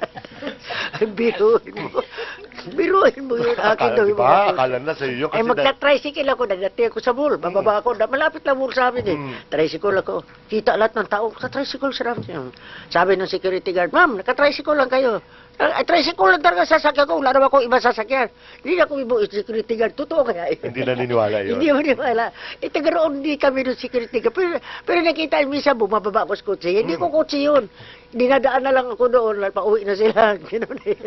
Biruin mo yun, akin daw yung mga kotse. Akala na sa iyo Ay, kasi magta-tricycle ako, nagdating ako sa mall, bababa ako, malapit lang mall sa amin eh. Tricycle ako, kita lahat ng tao, naka-tricycle si Ramsey. Sabi ng security guard, ma'am, naka-tricycle lang kayo. Ay, tricycle lang talaga sasakyan ko, wala naman akong iba sasakyan. Hindi ako ibo security guard, totoo kaya yun. hindi naniniwala yun. Hindi mo maniwala. Tagaroon di kami ng security guard. Pero nakita yung misa, bumababa ako sa kotse. Hindi ko kotse yun. Dinadaan na lang ako doon, pauwi na sila. Ganun eh.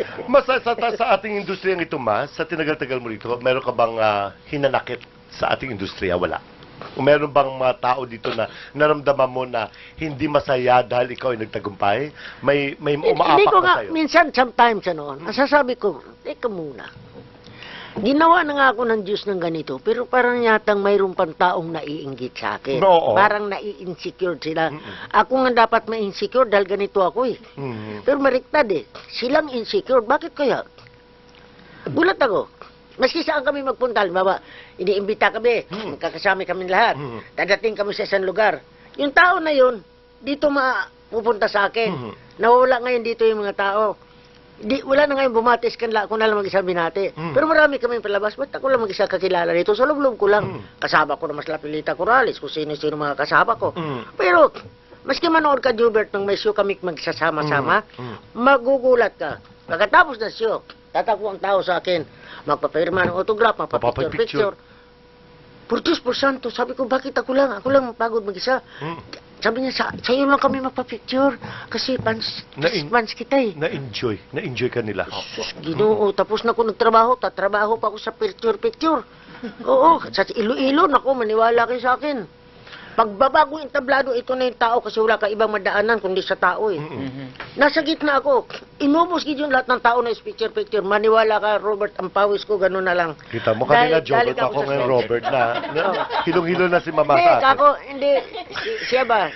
Sa ating industriyang ito, ma, sa tinagal-tagal mo rito, meron ka bang hinanakit sa ating industriya? Wala. Meron bang mga tao dito na naramdaman mo na hindi masaya dahil ikaw ay nagtagumpay? May Hindi umaapak ko na nga, sa'yo? minsan, sometimes, nasasabi ko, teka muna. Ginawa na nga ako ng Diyos ng ganito, pero parang yatang mayroon pang taong naiinggit sa akin. Oo. Parang nai-insecure sila. Ako nga dapat ma-insecure dahil ganito ako eh. Pero mariktad eh. Silang insecure. Bakit kaya? Gulat ako. Maski saan kami magpunta, halimbawa, iniimbita kami, magkakasama kami lahat, dadating kami sa isang lugar. Yung tao na yun, dito pupunta sa akin. Nawawala ngayon dito yung mga tao. Wala na ngayon bumatis kanila, ako na lang mag-isa binati. Pero marami kami palabas, ba't ako lang mag-isa kakilala dito? Sa loob ko lang. Kasama ko na mas Lapilita Corrales, kung sino-sino mga kasama ko. Pero, maski manood ka, Jubert, nung may show kami magsasama-sama, magugulat ka. Pagkatapos ng show, tatakbo ang tao sa akin, magpapirma ng autograph, magpapicture-picture. Por Diyos, por Santo, sabi ko, bakit ako lang mapagod mag-isa. Sabi niya, sa'yo lang kami magpapicture, kasi fans kita eh. Na-enjoy ka nila. Sus, Ginoo, tapos na ako nagtrabaho, tatrabaho pa ako sa picture-picture. Oo, sa Iloilo, naku, maniwala kayo sa akin. Pagbabago yung tablado, ito na yung tao kasi wala ka ibang madaanan kundi sa tao eh. Nasa gitna ako, inubos yun lahat ng tao na picture-picture. Maniwala ka, Robert, ang pawis ko, gano'n na lang. Kita mo kanina, Jobert, ako ngayon, Robert, na hilong-hilo na si mama sa akin. Hindi, siya ba?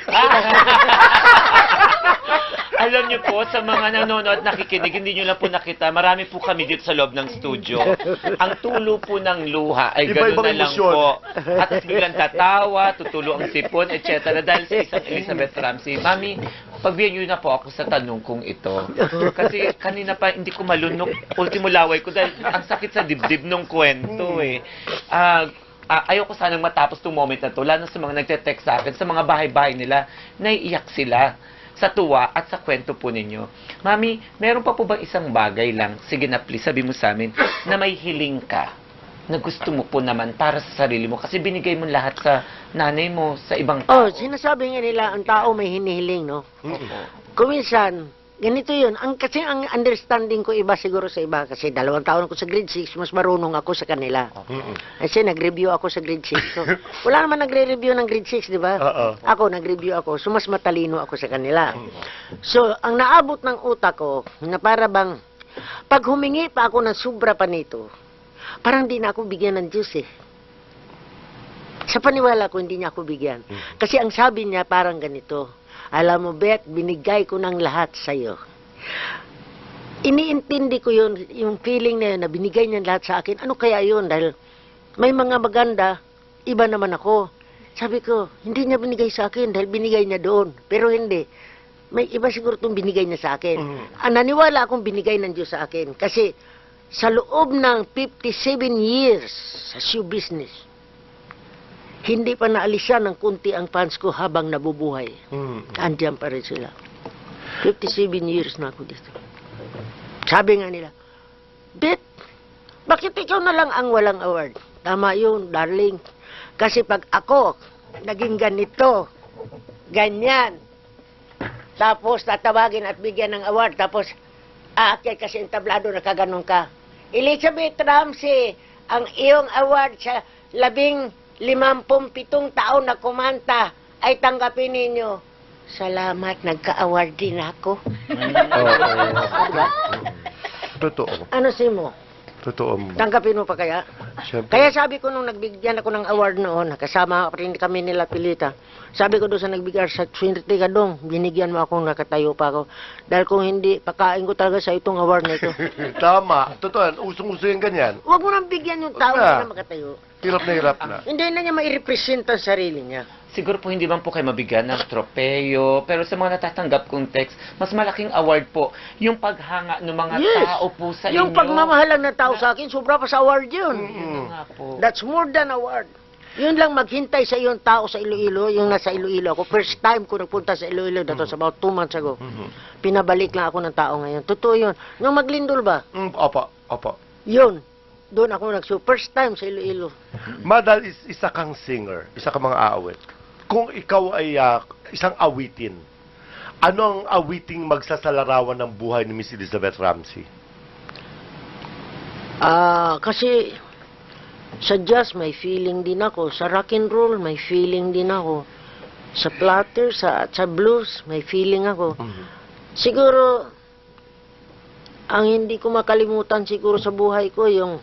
Alam niyo po, sa mga nanonood at nakikinig, hindi niyo lang po nakita, marami po kami dito sa loob ng studio. Ang tulo po ng luha ay gano'n na lang emosyon. po. At biglang tatawa, tutulo ang sipon, etc. Dahil sa isang Elizabeth Ramsey. Mami, pagbigyan niyo na po ako sa tanong kong ito. Kasi kanina pa hindi ko malunok. Ultimo laway ko dahil ang sakit sa dibdib nung kwento eh. Ayoko sanang matapos itong moment na to, lalo sa mga nagte-text sa akin, sa mga bahay-bahay nila, naiiyak sila. sa tuwa at sa kwento po ninyo. Mami, meron pa po bang isang bagay lang, sige na please, sabi mo sa amin, na may hiling ka, na gusto mo po naman para sa sarili mo, kasi binigay mo lahat sa nanay mo, sa ibang tao. Sinasabi nga nila, ang tao may hinihiling, no? Opo. Kuminsan, ganito yun. Kasi ang understanding ko iba siguro sa iba. Kasi 2 taon ako sa grade 6, mas marunong ako sa kanila. Kasi nag-review ako sa grade 6. So, wala naman nagre-review ng grade 6, di ba? Ako, nag-review ako. So, mas matalino ako sa kanila. So, ang naabot ng utak ko, na para bang, pag humingi pa ako ng sobra pa nito, parang di na ako bigyan ng Diyos eh. Sa paniwala ko, hindi niya ako bigyan. Kasi ang sabi niya, parang ganito, alam mo, Beth, binigay ko ng lahat sa'yo. Iniintindi ko yun, yung feeling na yun, na binigay niya lahat sa akin. Ano kaya yun? Dahil may mga maganda, iba naman ako. Sabi ko, hindi niya binigay sa akin dahil binigay niya doon. Pero hindi. May iba siguro itong binigay niya sa akin. Naniwala akong binigay ng Diyos sa akin. Kasi sa loob ng 57 years sa show business, hindi pa naalisan ng kunti ang fans ko habang nabubuhay. Andiyan pa rin sila. 57 years na ako dito. Sabi nga nila, Beth, bakit ikaw na lang ang walang award? Tama yun, darling. Kasi pag ako naging ganito, ganyan, tapos tatawagin at bigyan ng award, tapos aakyat kasi yung tablado, nakaganon ka. Elizabeth Ramsey, ang iyong award sa 57 taon na kumanta ay tanggapin ninyo. Salamat, nagka-award din ako. Oo. Totoo. Ano si mo? Totoo. Tanggapin mo pa kaya? Siyempre. Kaya sabi ko nung nagbigyan ako ng award noon, kasama rin kami nila Pilita. Sabi ko doon sa nagbigay sa swerte ka dong, binigyan mo akong nakatayo pa ako. Dahil kung hindi, pakain ko talaga sa itong award na ito. Tama. Totoo. Usong-uso yung ganyan. Huwag mo nang bigyan yung tao na makatayo. Hirap na hirap na. Hindi na niya mai-represent ang sarili niya. Siguro po hindi man po kayo mabigyan ng tropeyo, pero sa mga natatanggap kong text, mas malaking award po yung paghanga ng mga tao po sa Yung inyo. pagmamahalan ng tao sa akin, sobra pa sa award yun. Yun nga po. That's more than award. Yun lang maghintay sa iyong tao sa Iloilo, yung nasa Iloilo ako. First time ko nagpunta sa Iloilo, that was about 2 months ago. Pinabalik lang ako ng tao ngayon. Totoo yun. Nung maglindol ba? Opo. Opo. Yun. Doon ako nag-show. First time sa Iloilo. Madal, isa kang singer, isa kang mga aawit. Kung ikaw ay isang awitin, ano ang awiting magsasalarawan ng buhay ni Miss Elizabeth Ramsey? Kasi sa jazz may feeling din ako. Sa rock and roll may feeling din ako. Sa platter, sa blues may feeling ako. Siguro, ang hindi ko makalimutan siguro sa buhay ko, yung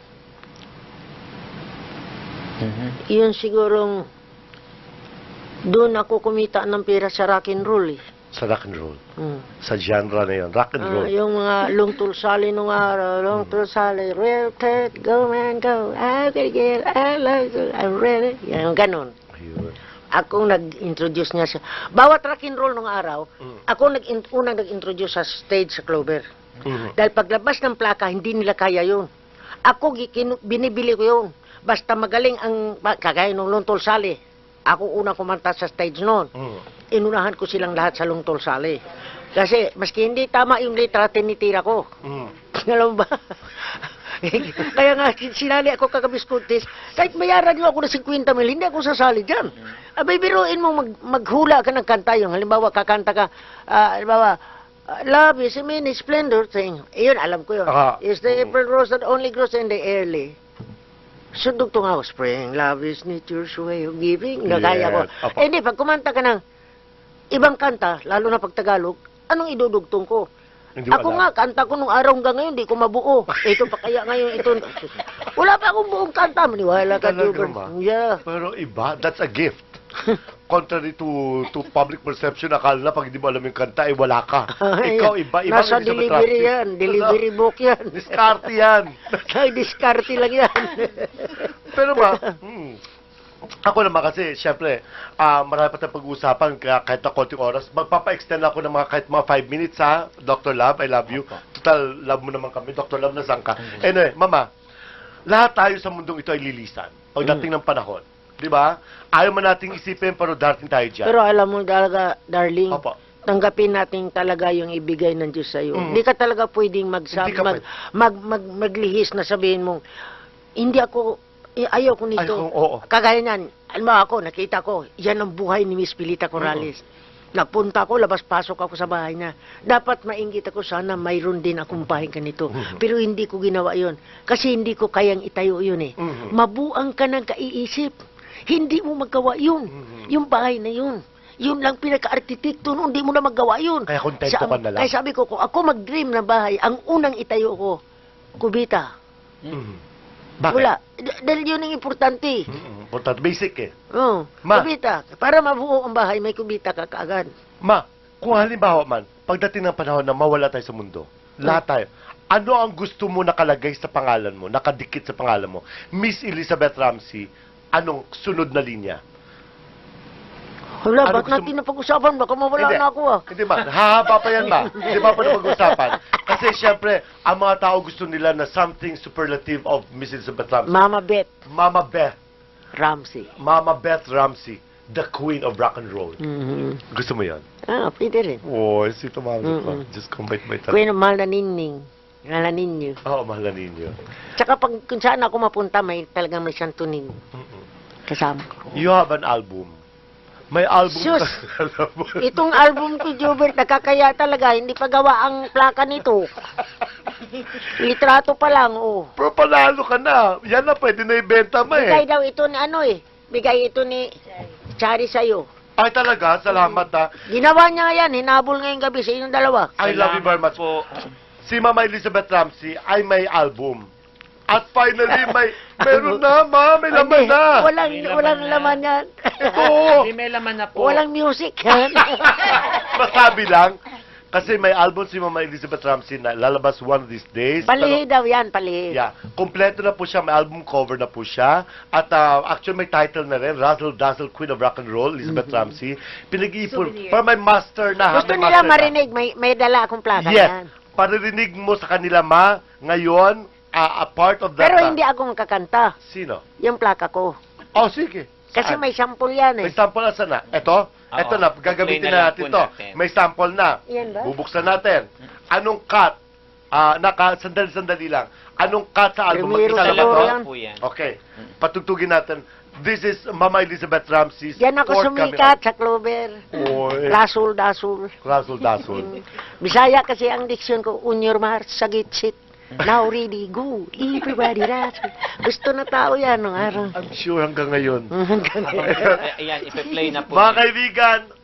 yun sigurong doon ako kumita ng pera sa rock and roll eh. Sa rock and roll? Sa genre na yun, rock and roll? Yung mga lungtol sali nung araw, lungtol sali, real ted, go man go, I'm gonna get, I love you, I'm ready. Yung ganon. Ayun. Akong nag-introduce niya sa... Bawat rock and roll nung araw, ako unang nag-introduce sa stage sa Clover. Dahil paglabas ng plaka, hindi nila kaya yun. Ako, binibili ko yun. Basta magaling ang... Kagaya nung lungtol sali. Ako unang kumanta sa stage noon. Inunahan ko silang lahat sa lungtol sali. Kasi, maski hindi tama yung letra, tinitira ko. Alam ba? Kaya nga, sinali ako kagabis contest, kahit bayaran nyo ako ng 50 mil, hindi ako sasali dyan. Abay, biruin mo, maghula ka ng kanta yung, halimbawa, kakanta ka, halimbawa, love is a mini splendor thing. Iyon, alam ko yun. Is the April rose that only grows in the early. Sundugtong ako, spring, love is nature's way of giving. Nagaya ko. Opo. Hindi, pag kumanta ka ng ibang kanta, lalo na pag Tagalog, anong idudugtong ko? Hindi Ako wala. nga, kanta ko nung araw hanggang ngayon, di ko mabuo. Ito pa kaya ngayon, ito. Wala pa akong buong kanta. Maniwala ka, Talaga Jubert. ba? Yeah. Pero iba, that's a gift. Contrary to public perception, akala na pag hindi mo alam yung kanta, ay wala ka. Ikaw, iba. Nasa delivery yan. Delivery book yan. Diskarte yan. Diskarte lang yan. Pero ba, ako naman kasi, syempre, marami pa tayong pag-uusapan, kaya kahit na konting oras, magpapa-extend ako ng mga kahit mga 5 minutes ha, Dr. Love, I love you. Total, love mo naman kami, Dr. Love, nasaan ka? Anyway, Mama, lahat tayo sa mundong ito ay lilisan. Pagdating ng panahon. Di ba? Ayaw man nating isipin, pero darating tayo dyan. Pero alam mo talaga, darling, Opo. tanggapin natin talaga yung ibigay ng Diyos sa'yo. Hindi ka talaga pwedeng Hindi ka maglihis na sabihin mong, hindi ako, ayaw ko nito. oo. Kagaya niyan, alam mo ako, nakita ko, yan ang buhay ni Miss Pilita Corrales. Napunta ako, labas-pasok ako sa bahay niya. Dapat mainggit ako, sana mayroon din akong bahay ganito. Pero hindi ko ginawa yon kasi hindi ko kayang itayo yun eh. Mabuang ka ng kaiisip. Hindi mo magawa yun. Yung bahay na yun. Yun lang pinaka-arkitekto, hindi mo na magawa yun. Kaya kontento ka na lang. Kaya sabi ko, kung ako mag-dream ng bahay, ang unang itayo ko, kubita. Bakit? Wala. Dahil yun ang importante. Important. Basic eh. Oo, Ma. kubita. Para mabuo ang bahay, may kubita ka kaagad. Ma, kung halimbawa man, pagdating ng panahon na mawala tayo sa mundo, lahat tayo, ano ang gusto mo nakalagay sa pangalan mo, nakadikit sa pangalan mo? Miss Elizabeth Ramsey, anong sunod na linya? Wala, Ano ba't gusto natin na pag-usapan? Baka mawala na ako ah. Hindi ba? Hahaba pa yan ba? Hindi ba pa na pag-usapan? Kasi syempre, ang mga tao gusto nila na something superlative of Miss Elizabeth Ramsey. Mama Beth Mama Beth. Ramsey. Mama Beth Ramsey. The queen of rock and roll. Mhm. Gusto mo yan? Ah, pwede rin. Oh, si Mama ko. Just combine Queen of mahal na ninning. Mahal na ninyo. Oo, mahal na ninyo. Tsaka pag kung saan ako mapunta, may talagang may santunin. Kasama ko. You have an album. May album Sus! ka. Alam mo. Itong album ko, Jobert, nakakaya talaga. Hindi pa gawa ang plaka nito. Litrato pa lang, oh. Pero panalo ka na. Yan na, pwede na ibenta mo Bigay eh. daw ito ni ano eh. Bigay ito ni Chari sa'yo. Ay talaga, salamat ha. Ginawa niya yan. Hinabol ngayong gabi sa inyong dalawa. I love you very much. Po. Si Mama Elizabeth Ramsey ay may album. At finally, meron na, ma. May laman Hindi, na. Walang laman yan. Oo. Hindi, may laman na po. Walang music yan. Masabi lang. Kasi may album si Mama Elizabeth Ramsey na lalabas one of these days. Palihi daw yan, palihi. Yeah, kompleto na po siya, may album cover na po siya. At actually may title na rin, Razzle Dazzle Queen of Rock and Roll, Elizabeth Ramsey. Pinag-iipon, para may master na. Gusto may nila master na. marinig, may dala akong plaka Yes, yan. paririnig mo sa kanila, ma, ngayon, a part of that. Pero hindi akong kakanta. Sino? Yung plaka ko. Oh, sige. Kasi Saan? may sample yan May eh. sample na sana. Ito? Oo. Ito na, gagamitin Play na na lang natin po to. natin. May sample na. Yan ba? Bubuksan natin. Anong cut? Sandali lang. Anong cut sa album? Primero Mag-isa sa lang ba loro to? yan. po yan. Okay. Patugtugin natin. This is Mama Elizabeth Ramsey's Yan ako fourth coming sumikat out. sa Clover. Oy. Rasul, dasul. Rasul Dasul. Bisaya kasi ang diksyon ko, on your march, sagit-sit. Now ready, go. Everybody rasul. Gusto na tao yan nung araw. I'm sure hanggang ngayon. Ayan, ipe-play na po. Mga kaibigan,